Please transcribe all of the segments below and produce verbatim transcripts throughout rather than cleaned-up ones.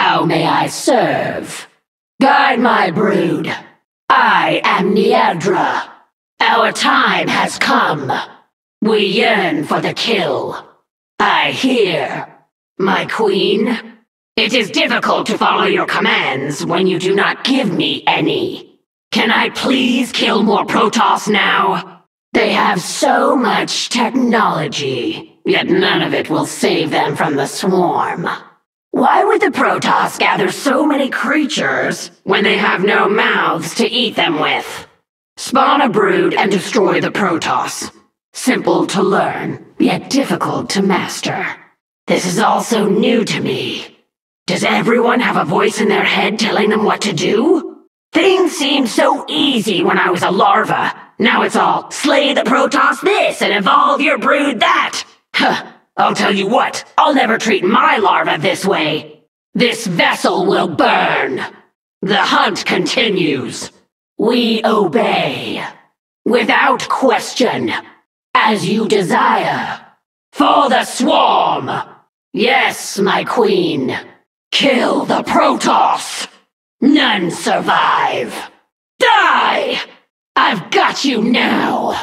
How may I serve? Guide my brood. I am Niedra. Our time has come. We yearn for the kill. I hear, my queen. It is difficult to follow your commands when you do not give me any. Can I please kill more Protoss now? They have so much technology, yet none of it will save them from the swarm. Why would the Protoss gather so many creatures when they have no mouths to eat them with? Spawn a brood and destroy the Protoss. Simple to learn, yet difficult to master. This is also new to me. Does everyone have a voice in their head telling them what to do? Things seemed so easy when I was a larva. Now it's all, slay the Protoss this and evolve your brood that. Huh, I'll tell you what, I'll never treat my larva this way. This vessel will burn. The hunt continues. We obey. Without question. As you desire. For the swarm. Yes, my queen. Kill the Protoss! None survive! Die! I've got you now!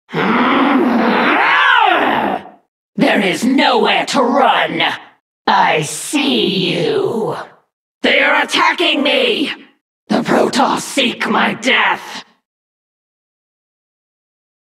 There is nowhere to run! I see you! They are attacking me! The Protoss seek my death!